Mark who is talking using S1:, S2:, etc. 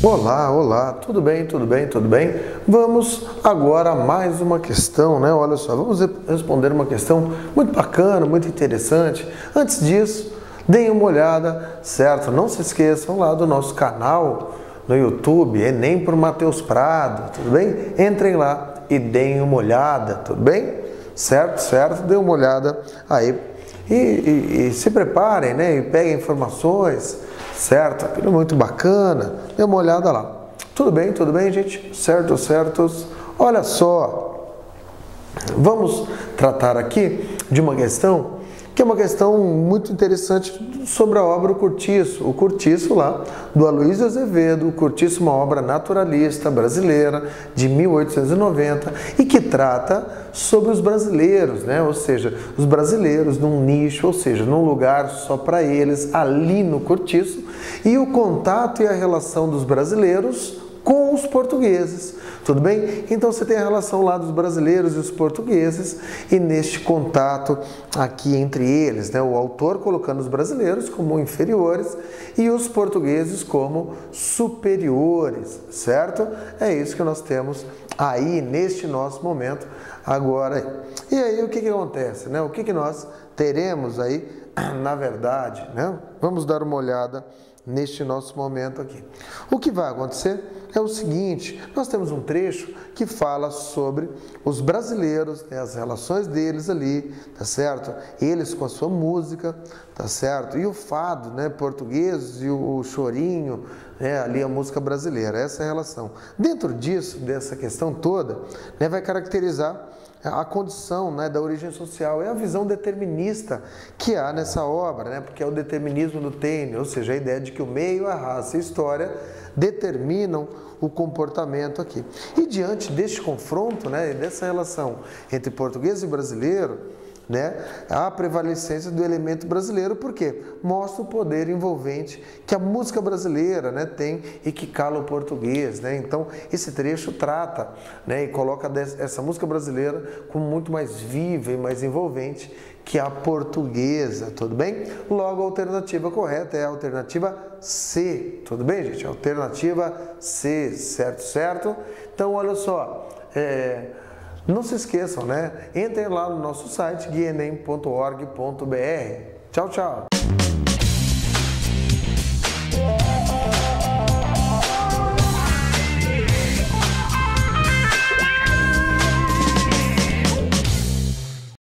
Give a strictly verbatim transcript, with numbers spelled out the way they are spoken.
S1: Olá, olá, tudo bem, tudo bem, tudo bem? Vamos agora a mais uma questão, né? Olha só, vamos responder uma questão muito bacana, muito interessante. Antes disso, deem uma olhada, certo? Não se esqueçam lá do nosso canal no YouTube, Enem por Matheus Prado, tudo bem? Entrem lá e deem uma olhada, tudo bem? Certo, certo? Deem uma olhada aí e, e, e se preparem, né? E peguem informações, certo? Aquilo é muito bacana, dê uma olhada lá. Tudo bem, tudo bem, gente? Certo, certos? Olha só, vamos tratar aqui de uma questão que é uma questão muito interessante sobre a obra O Cortiço. O Cortiço lá, do Aloysio Azevedo. O Cortiço, uma obra naturalista brasileira de mil oitocentos e noventa e que trata sobre os brasileiros, né? Ou seja, os brasileiros num nicho, ou seja, num lugar só para eles, ali no Cortiço, e o contato e a relação dos brasileiros com os portugueses, tudo bem? Então você tem a relação lá dos brasileiros e os portugueses e neste contato aqui entre eles, né? O autor colocando os brasileiros como inferiores e os portugueses como superiores, certo? É isso que nós temos aí neste nosso momento agora. E aí o que que acontece, né? O que que nós teremos aí, na verdade, né? Vamos dar uma olhada neste nosso momento aqui. O que vai acontecer é o seguinte: nós temos um trecho que fala sobre os brasileiros, né, as relações deles ali, tá certo? Eles com a sua música, tá certo? E o fado, né, português e o chorinho, né, ali a música brasileira, essa é a relação. Dentro disso, dessa questão toda, né, vai caracterizar a condição, né, da origem social, é a visão determinista que há nessa obra, né, porque é o determinismo do Taine, ou seja, a ideia de que o meio, a raça e a história determinam o comportamento aqui. E diante deste confronto, né, dessa relação entre português e brasileiro, né, a prevalecência do elemento brasileiro, porque mostra o poder envolvente que a música brasileira, né, tem e que cala o português, né? Então esse trecho trata, né, e coloca essa música brasileira como muito mais viva e mais envolvente que a portuguesa, tudo bem? Logo a alternativa correta é a alternativa C, tudo bem, gente? Alternativa C, certo, certo? Então olha só, é... não se esqueçam, né? Entrem lá no nosso site guia enem ponto org ponto br. Tchau, tchau!